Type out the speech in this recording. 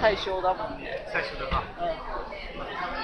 最小だもんね。 最初だな。 うん。